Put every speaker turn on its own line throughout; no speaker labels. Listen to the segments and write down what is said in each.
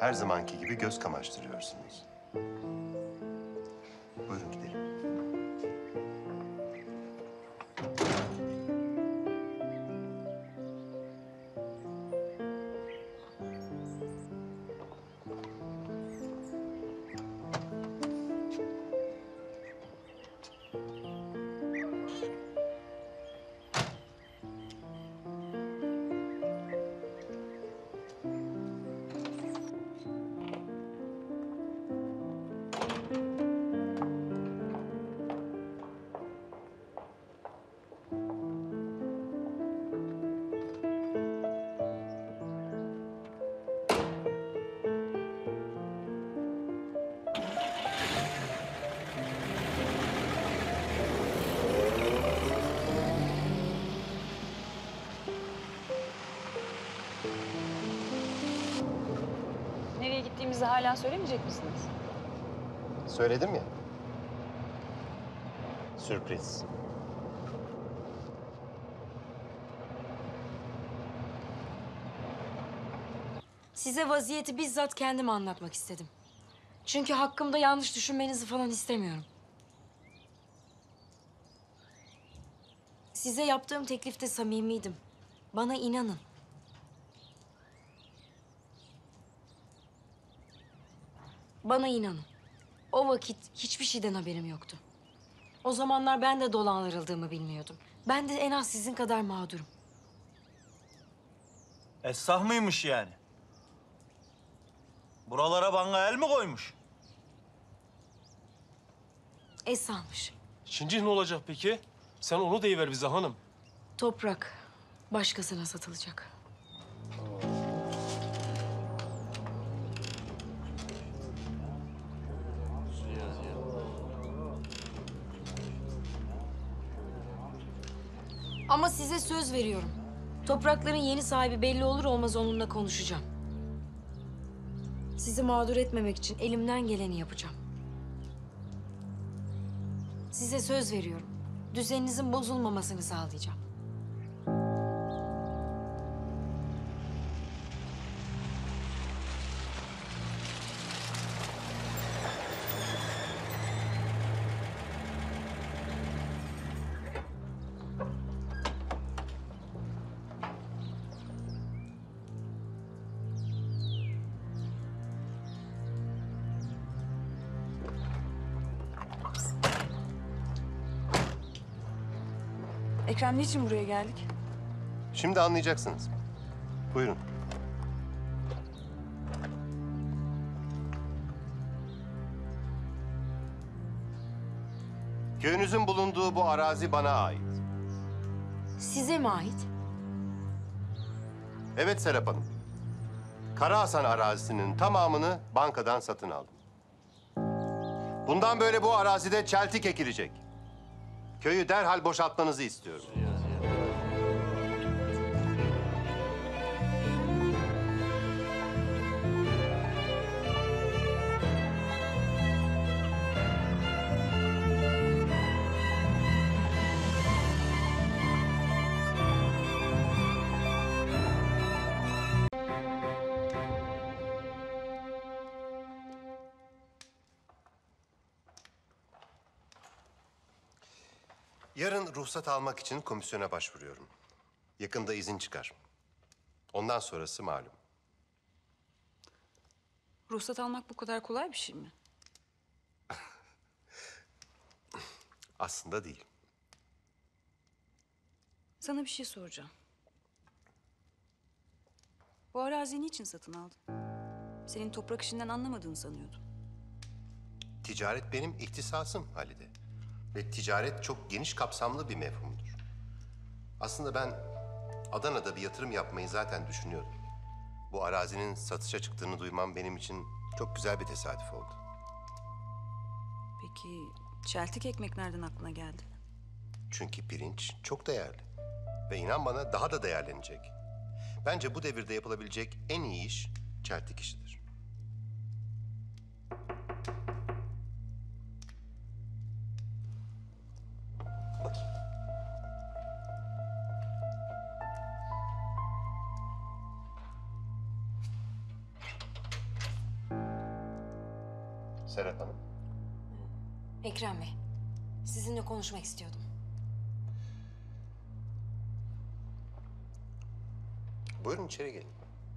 her zamanki gibi göz kamaştırıyorsunuz. Buyurun gidelim.
Nereye gittiğimizi hala söylemeyecek misiniz?
Söyledim ya. Sürpriz.
Size vaziyeti bizzat kendim anlatmak istedim. Çünkü hakkımda yanlış düşünmenizi falan istemiyorum. Size yaptığım teklifte samimiydim. Bana inanın. Bana inanın. O vakit hiçbir şeyden haberim yoktu. O zamanlar ben de dolandırıldığımı bilmiyordum. Ben de en az sizin kadar mağdurum.
Esrah mıymış yani? Buralara bana el mi koymuş?
Esra'mış.
Şimdi ne olacak peki? Sen onu deyiver bize hanım.
Toprak başkasına satılacak. Ama size söz veriyorum. Toprakların yeni sahibi belli olur olmaz onunla konuşacağım. Sizi mağdur etmemek için elimden geleni yapacağım. Size söz veriyorum. Düzeninizin bozulmamasını sağlayacağım.
Ekrem, niçin buraya geldik?
Şimdi anlayacaksınız. Buyurun. Köyünüzün bulunduğu bu arazi bana ait.
Size mi ait?
Evet Serap Hanım. Kara Hasan arazisinin tamamını bankadan satın aldım. Bundan böyle bu arazide çeltik ekilecek. Köyü derhal boşaltmanızı istiyorum. Yarın ruhsat almak için komisyona başvuruyorum. Yakında izin çıkar. Ondan sonrası malum.
Ruhsat almak bu kadar kolay bir şey mi?
Aslında değil.
Sana bir şey soracağım. Bu araziyi niçin satın aldın? Senin toprak işinden anlamadığını sanıyordum.
Ticaret benim ihtisasım Halide. Ve ticaret çok geniş kapsamlı bir mefhumdur. Aslında ben Adana'da bir yatırım yapmayı zaten düşünüyordum. Bu arazinin satışa çıktığını duymam benim için çok güzel bir tesadüf oldu.
Peki çeltik ekmek nereden aklına geldi?
Çünkü pirinç çok değerli. Ve inan bana daha da değerlenecek. Bence bu devirde yapılabilecek en iyi iş çeltik işidir. Serap Hanım.
Ekrem Bey, sizinle konuşmak istiyordum.
Buyurun içeri gelin.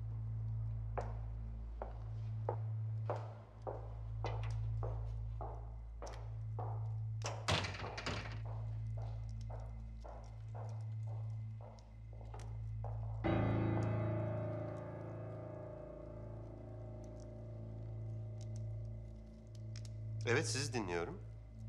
Evet, sizi dinliyorum.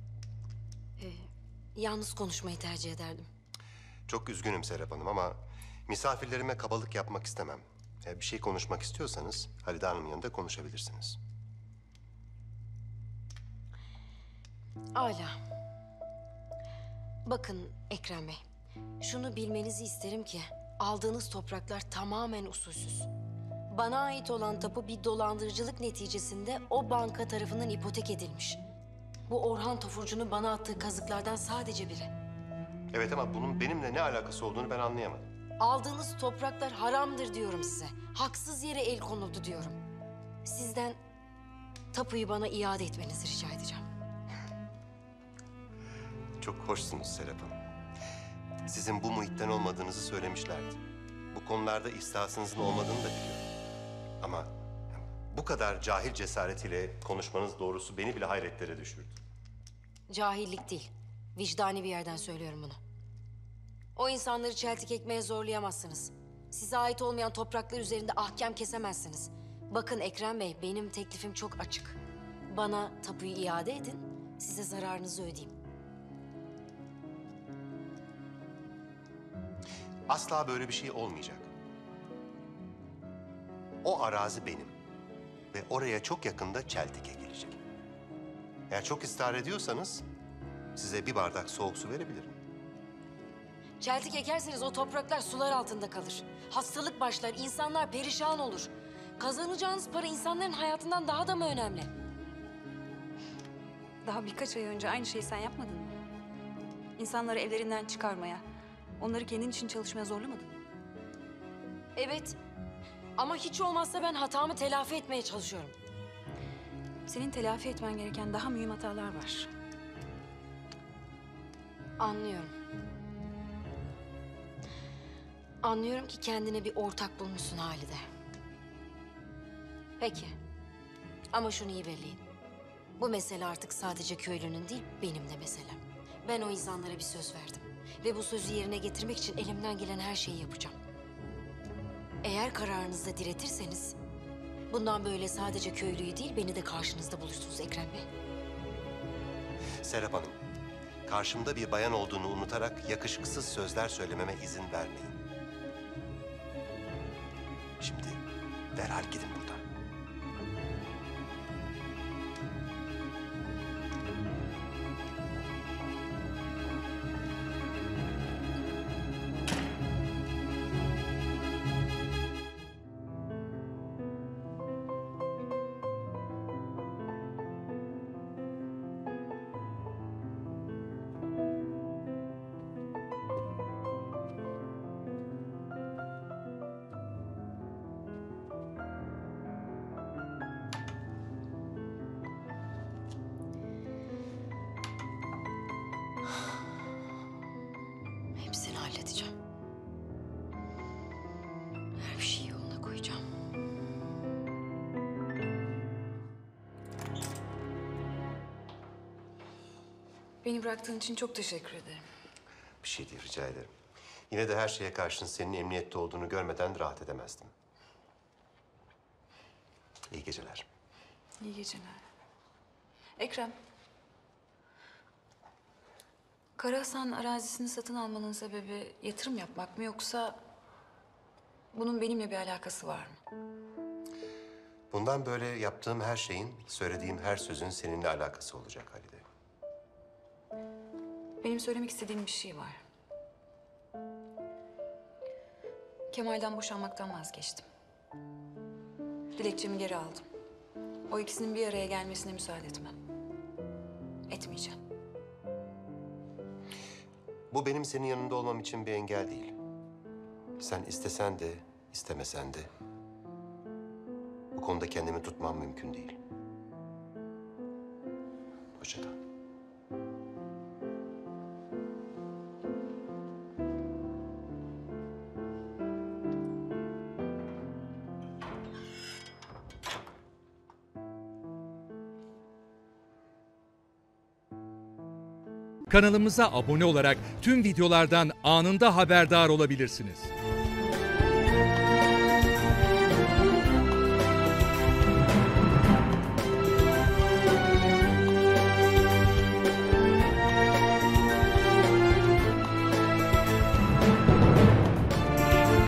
Yalnız konuşmayı tercih ederdim.
Çok üzgünüm Serap Hanım ama misafirlerime kabalık yapmak istemem. Bir şey konuşmak istiyorsanız Halide Hanım'ın yanında konuşabilirsiniz.
Âlâ. Bakın Ekrem Bey, şunu bilmenizi isterim ki aldığınız topraklar tamamen usulsüz. Bana ait olan tapu bir dolandırıcılık neticesinde o banka tarafından ipotek edilmiş. Bu Orhan Tofurcu'nun bana attığı kazıklardan sadece biri.
Evet ama bunun benimle ne alakası olduğunu ben anlayamadım.
Aldığınız topraklar haramdır diyorum size. Haksız yere el konuldu diyorum. Sizden tapuyu bana iade etmenizi rica edeceğim.
Çok hoşsunuz Serap Hanım. Sizin bu muhitten olmadığınızı söylemişlerdi. Bu konularda ihsasınızın olmadığını da biliyorum. Ama bu kadar cahil cesaretiyle konuşmanız doğrusu beni bile hayretlere düşürdü.
Cahillik değil, vicdani bir yerden söylüyorum bunu. O insanları çeltik ekmeğe zorlayamazsınız. Size ait olmayan topraklar üzerinde ahkam kesemezsiniz. Bakın Ekrem Bey, benim teklifim çok açık. Bana tapuyu iade edin, size zararınızı ödeyeyim.
Asla böyle bir şey olmayacak. O arazi benim. Ve oraya çok yakında çeltik ekilecek. Eğer çok ısrar ediyorsanız size bir bardak soğuk su verebilirim.
Çeltik ekerseniz o topraklar sular altında kalır. Hastalık başlar, insanlar perişan olur. Kazanacağınız para insanların hayatından daha da mı önemli?
Daha birkaç ay önce aynı şeyi sen yapmadın mı? İnsanları evlerinden çıkarmaya, onları kendin için çalışmaya zorlamadın mı?
Evet. Ama hiç olmazsa ben hatamı telafi etmeye çalışıyorum.
Senin telafi etmen gereken daha mühim hatalar var.
Anlıyorum. Anlıyorum ki kendine bir ortak bulmuşsun Halide. Peki. Ama şunu iyi belleyin. Bu mesele artık sadece köylünün değil, benim de meselem. Ben o insanlara bir söz verdim. Ve bu sözü yerine getirmek için elimden gelen her şeyi yapacağım. Eğer kararınızda diretirseniz... bundan böyle sadece köylüyü değil, beni de karşınızda bulursunuz Ekrem Bey.
Serap Hanım, karşımda bir bayan olduğunu unutarak yakışıksız sözler söylememe izin vermeyin. Şimdi derhal gidin buradan.
Hepsini halledeceğim. Her bir şeyi yoluna koyacağım.
Beni bıraktığın için çok teşekkür ederim.
Bir şey değil, rica ederim. Yine de her şeye karşın senin emniyette olduğunu görmeden rahat edemezdim. İyi geceler.
İyi geceler. Ekrem. Karahasan arazisini satın almanın sebebi yatırım yapmak mı yoksa bunun benimle bir alakası var mı?
Bundan böyle yaptığım her şeyin, söylediğim her sözün seninle alakası olacak Halide.
Benim söylemek istediğim bir şey var. Kemal'den boşanmaktan vazgeçtim. Dilekçemi geri aldım. O ikisinin bir araya gelmesine müsaade etmem. Etmeyeceğim.
Bu benim senin yanında olmam için bir engel değil. Sen istesen de, istemesen de bu konuda kendimi tutmam mümkün değil.
Hoşça kal.
Kanalımıza abone olarak tüm videolardan anında haberdar olabilirsiniz.